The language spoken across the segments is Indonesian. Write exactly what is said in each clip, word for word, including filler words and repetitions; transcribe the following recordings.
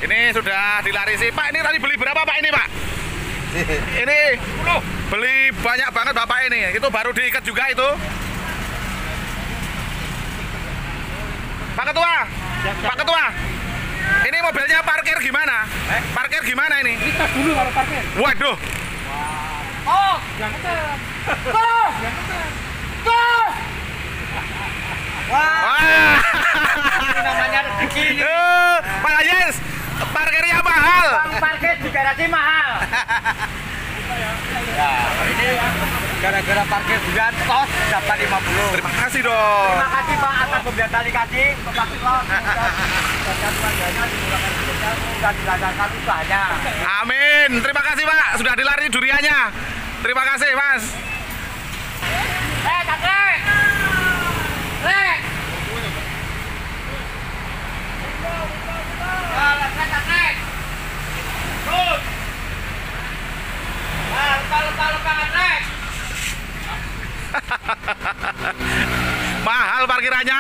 Ini sudah dilarisi. Pak, ini tadi beli berapa Pak ini Pak? Ini beli banyak banget Bapak ini. Itu baru diikat juga itu. Pak Ketua, Pak Ketua, ini mobilnya parkir gimana? Parkir gimana ini? Kita dulu kalau parkir. Waduh. Oh, yang kencang. Oh, yang kencang. Oh. Wah. Ini namanya rezeki. Uh, Pak Ayes, parkirnya mahal. Parkir di garasi mahal. Ya, ini gara-gara parkir bulan kos dapat lima puluh. Terima kasih dong. Terima kasih Pak atas pemberian tali kasih. Bapak kos dan warganya dimulakan sudah dilancarkan usahanya. Amin. Terima kasih Pak sudah dilari duriannya. Terima kasih Mas. Eh, kakek. Rek. Ya, kakek, kakek. Terus. Nah, lupa-lupa Rek. Mahal parkirannya.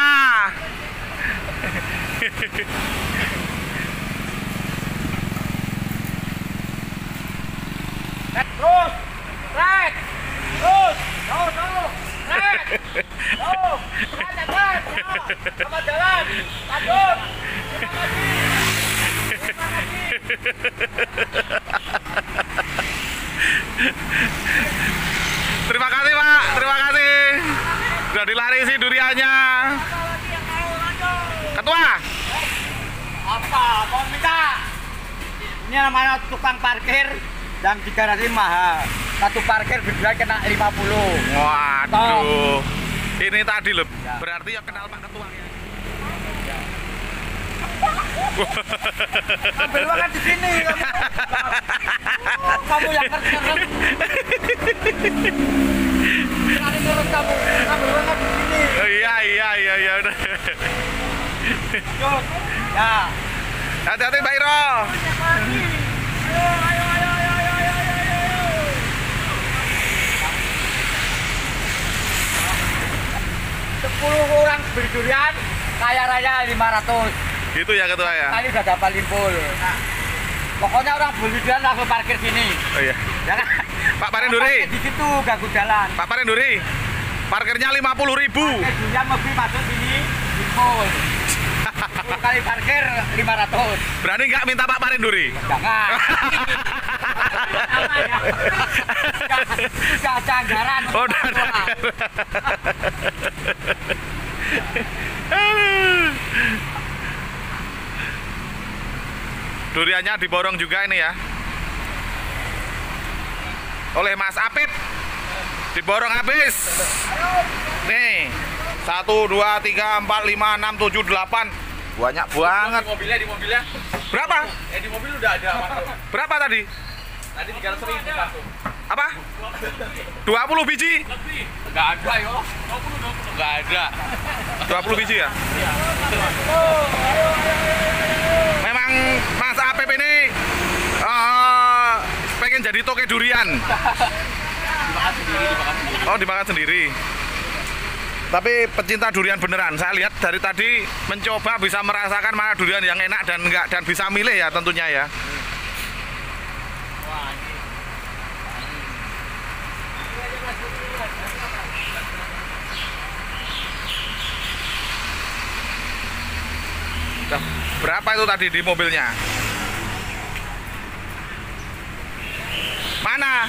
Terus. Rek. Terus. Jauh, jauh. Rek. Jauh. Jalan, jalan. Sama jalan. Lanjut. Terima kasih. Terima kasih. Terima kasih Pak, terima kasih. Sudah dilarisi duriannya. Ketua. Apa? Mau minta? Ini namanya tukang parkir yang di garasi mahal. Satu parkir berdua kena lima puluh. Waduh. Ini tadi loh. Berarti ya kenal Pak Ketua ya. Ambil makan di sini. Kamu yang kerja. Nanti terus kamu ambil makan di sini. Oh, iya iya iya iya udah. Yuk. Ya. Hati-hati Mbak Iro. Ayo ayo ayo ayo ayo ayo ayo. Sepuluh orang beli durian, kaya raya lima ratus. Gitu ya Ketua ya. Tadi udah dapat limpul. Nah, pokoknya orang beli durian langsung parkir sini. Oh iya. Ya kan? Pak Parenduri. Di situ ganggu jalan. Pak Parenduri. Parkirnya lima puluh ribu. Parkir durian mobil masuk sini, limpul. sepuluh kali parkir lima ratus. Berani nggak minta Pak Parenduri? Jangan. Sudah ada anggaran. Oh, udah ada duriannya diborong juga ini ya. Oleh Mas Apit. Diborong habis. Nih. Satu, dua, tiga, empat, lima, enam, tujuh, delapan. Banyak banget. Di mobilnya, di mobilnya. Berapa? Eh di mobil udah ada masuk. Berapa tadi? Tadi tiga ratus ribu masuk. Apa? dua puluh biji? Enggak ada yo. dua puluh, dua puluh. Enggak ada. dua puluh biji ya? Memang Mas Apip ini uh, pengen jadi toke durian. Dimakan sendiri, dimakan sendiri. Oh, dimakan sendiri. Tapi pecinta durian beneran. Saya lihat dari tadi mencoba bisa merasakan mana durian yang enak dan enggak, dan bisa milih ya tentunya ya. Berapa itu tadi di mobilnya? Mana?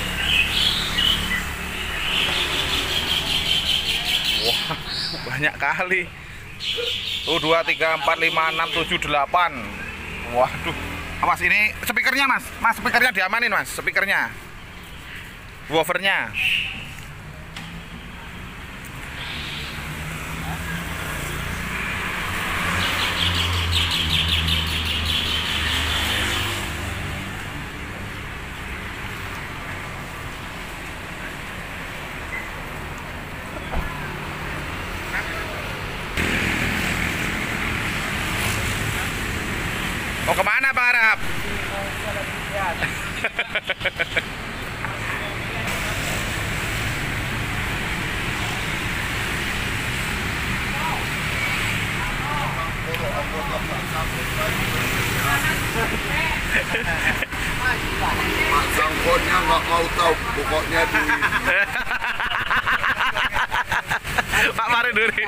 Wah, banyak kali. Tuh, dua, tiga, empat, lima, enam, tujuh, delapan. Waduh. Awas ini speakernya Mas. Mas, speakernya diamanin Mas, speakernya. Woofernya. Mau kemana Pak Arab? Pak Sangkotnya nggak mau tahu, pokoknya di Pak Mariduri.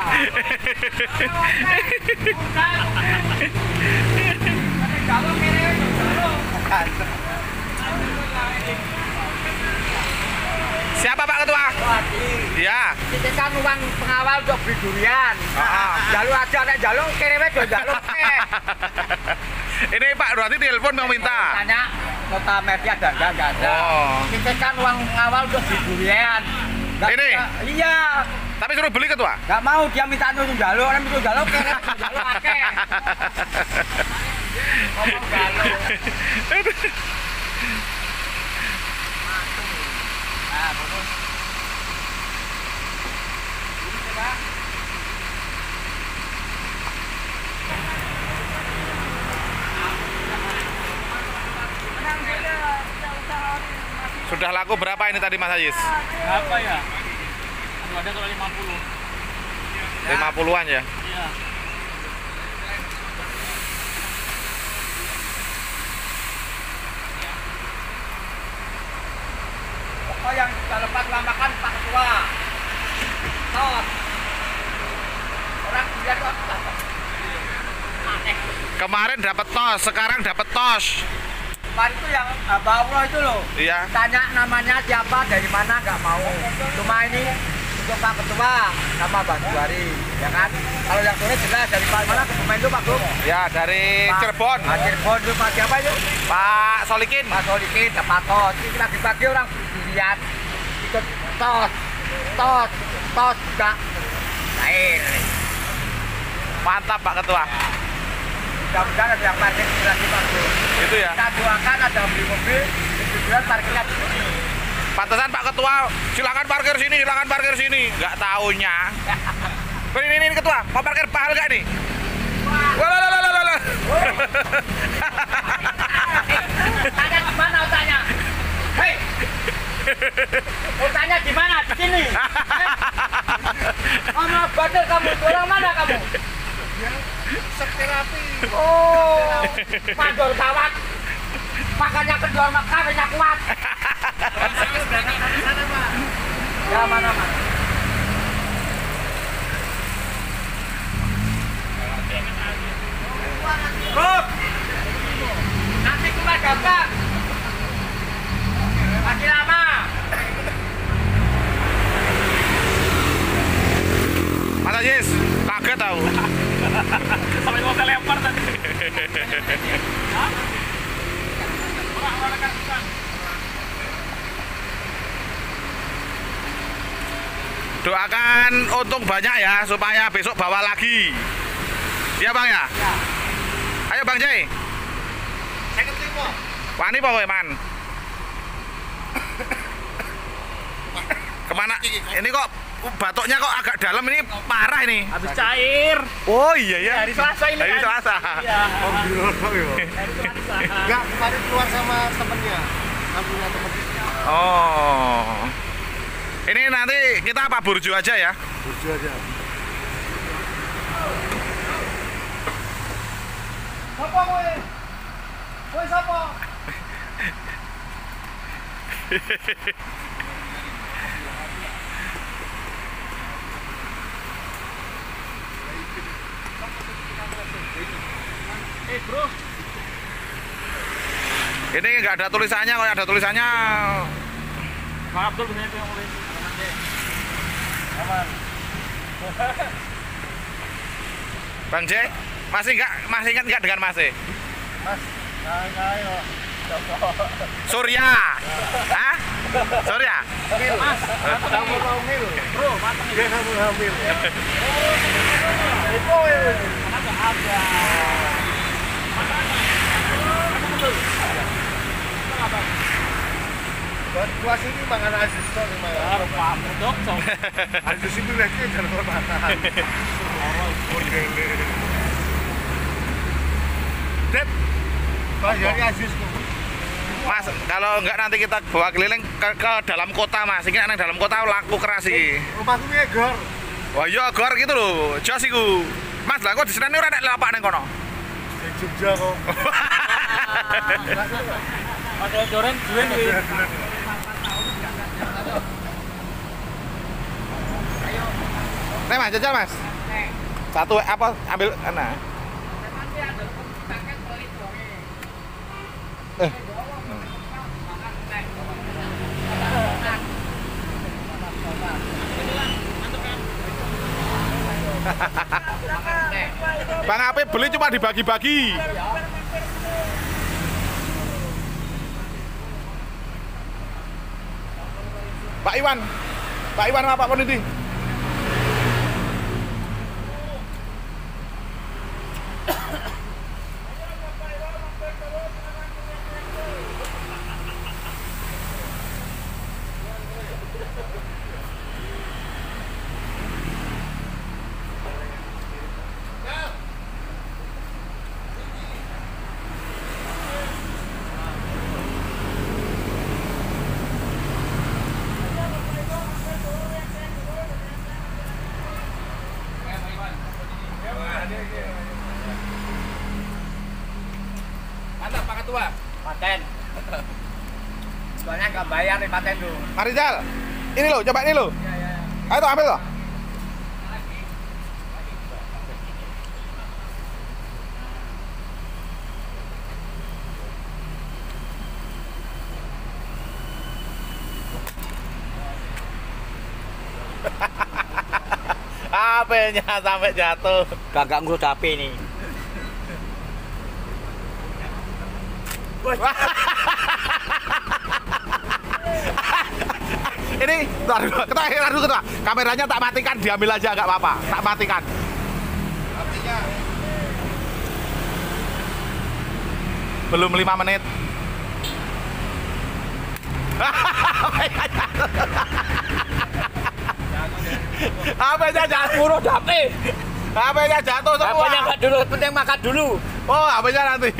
Siapa Pak Ketua? Iya. Kita kan uang pengawal untuk beli durian. Ah. Jalur aja nek jalur kirimnya do jalur ke. Ini Pak berarti telepon mau minta. Tanya nota media ada enggak enggak ada. Oh. Kita kan uang pengawal untuk beli durian. Nggak Ini? bisa- Iya. Tapi suruh beli Ketua. Enggak mau dia minta nunggu jalur, orang nunggu jalur kirim do jalur akeh. Ngomong jalur. Nah, bonus. Ini coba. Sudah laku berapa ini tadi Mas Ajis? Berapa ya? Aduh, ada kalau lima puluh. lima puluhan ya? Iya. Pokok yang sudah lepas lamakan Pak Ketua. Tos. Orang dia tuh aneh. Kemarin dapat tos, sekarang dapat tos. Kemarin itu yang hamba Allah itu loh. Iya. Tanya namanya siapa, dari mana, nggak mau. Cuma ini untuk Pak Ketua sama Mbak Juari, ya kan? Kalau yang sore jelas dari Pak mana ke pemain itu Pak Gum? Ya dari Pak- Cirebon. Pak Cirebon itu Pak siapa itu? Pak Solikin. Pak Solikin, dapat tos. Ini lagi-pagi orang dilihat ikut tos, tos, tos juga. Lain. Mantap Pak Ketua. Mudah-mudahan ada yang parkir di lagi Pak Gum. Itu ya. Kita doakan ada beli mobil, kemudian parkirnya di sini. Pantesan Pak Ketua, silakan parkir sini, silakan parkir sini. Nggak taunya. Ini, ini, ini Ketua, mau parkir pahal nggak nih? Wah, lah, lah, lah, lah, lah. Tanya di mana otaknya? Hei! Otaknya di mana? Di sini. Mana badal kamu? Orang mana kamu? sekirapi. Oh, mandor kawat. Makanya kendor kawinnya kuat. Ya mana mana. Terus. Nanti keluar gambar. Masih lama. Mas Ajis, kaget tahu. Sampai mau saya lempar tadi. Doakan untung banyak ya supaya besok bawa lagi. Iya Bang ya? Ya. Ayo Bang Jai. Saya ketemu. Wani apa kowe, Man? Kemana? Ini kok batuknya kok agak dalam, ini parah ini. Habis cair. Oh iya ya. Hari Selasa ini Hari kan? Selasa. Iya. Oh, biru ya. Hari Selasa. Enggak, kemarin keluar sama temennya. Kampungnya temennya. Oh. Ini nanti kita apa burju aja ya? Burju aja. Siapa kowe? Kowe siapa? Eh bro, Ini nggak ada tulisannya, kalau ada tulisannya Bang Abdul punya itu yang mulai. Bang J, masih nggak masih ingat nggak dengan Mas E? Mas, nah, ayo. Surya. Hah? Surya. Mas, Kamu hamil. bro, matang Dia ini. kamu hamil. Itu mana nggak ada. Buat gua sini mangan Aziz kok gimana? Baru Pak Mudok, so. Aziz itu lihatnya jangan hormatan. Dep, bayarnya Aziz kok. Mas, kalau nggak nanti kita bawa keliling ke, ke dalam kota Mas. Ini nang dalam kota laku keras iki. Rumahku ini gor. Wah iya gor gitu loh, jos iku. Mas, lah kok di sini ora nek lapak nang kono. Di Jogja kok. Ada joren duren iki. Nih mas, jajal mas. Satu apa? Ambil ana. Eh. Bang Apip beli cuma dibagi-bagi. Pak Iwan, Pak Iwan sama Pak Poniti. Mantap Pak Ketua. Paten. Soalnya nggak bayar nih paten tuh. Marizal, ini loh, coba ini loh. Ayo tuh ambil loh. H P-nya sampai jatuh. Kagak ngurus H P nih. Ini, taruh dulu, ketua, taruh dulu, ketua. Kameranya tak matikan, diambil aja, nggak apa-apa. Tak matikan. Belum lima menit. H P-nya jatuh. Ngurus H P. H P-nya jatuh H semua. P-nya nggak dulu, penting makan dulu. Oh, H P-nya nanti.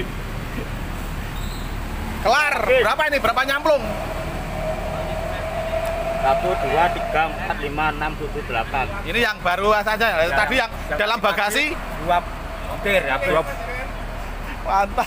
Kelar. Berapa ini? Berapa nyamplung? Satu, dua, tiga, empat, lima, enam, tujuh, delapan. Ini yang baru saja. Tadi yang dalam bagasi Dua butir H P. mantap.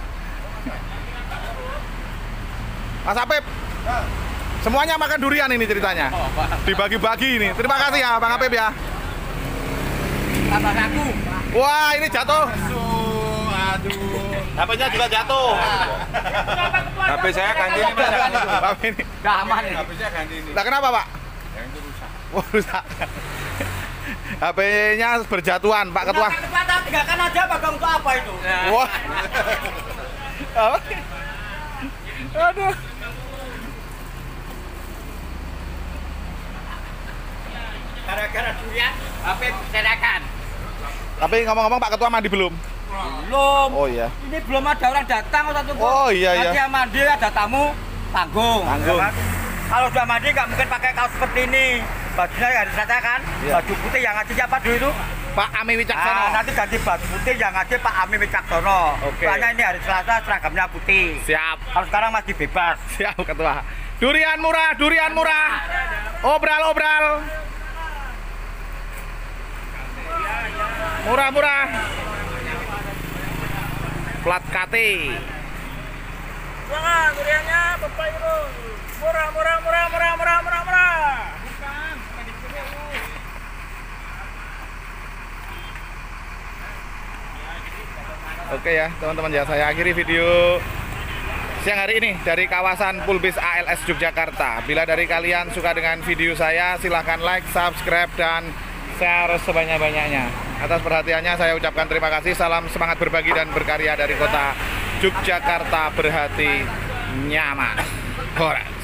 Mas Apip, semuanya makan durian ini ceritanya. Dibagi-bagi ini. Terima kasih ya Bang Apip ya. Tambah aku. Wah, ini jatuh. Aduh. H P-nya juga jatuh. H P saya ganti ini Mas. H P ini. Udah aman nih. H P saya ganti ini. Lah kenapa, Pak? Yang itu rusak. Wah, rusak. H P-nya berjatuhan, Pak Ketua. Kecepatan tinggalkan aja Bagong untuk apa itu? Wah. Apa? Aduh. Gara-gara durian H P berserakan. Tapi ngomong-ngomong Pak Ketua mandi belum? Belum. Oh iya. Ini belum ada orang datang satu. Oh iya iya. Nanti yang mandi ada tamu tanggung. Tanggung. Ya kan? Kalau sudah mandi nggak mungkin pakai kaos seperti ini. Bajunya harus saja kan. Iya. Baju putih yang ngaji siapa dulu itu? Pak Ami Wicaksono. Ah, nanti ganti baju putih yang ngaji Pak Ami Wicaksono. Oke. Soalnya ini hari Selasa seragamnya putih. Siap. Kalau sekarang masih bebas. Siap Ketua. Durian murah, durian murah. Obral, obral. Murah-murah. Plat K T. Wah, duriannya Bapak Ibu. Murah, murah, murah, murah, murah, murah, murah. Bukan, bukan di sini. Oke ya teman-teman ya, saya akhiri video siang hari ini dari kawasan Pulbis A L S Yogyakarta. Bila dari kalian suka dengan video saya, silahkan like, subscribe, dan share sebanyak-banyaknya. Atas perhatiannya saya ucapkan terima kasih. Salam semangat berbagi dan berkarya dari kota Yogyakarta berhati nyaman. Horas.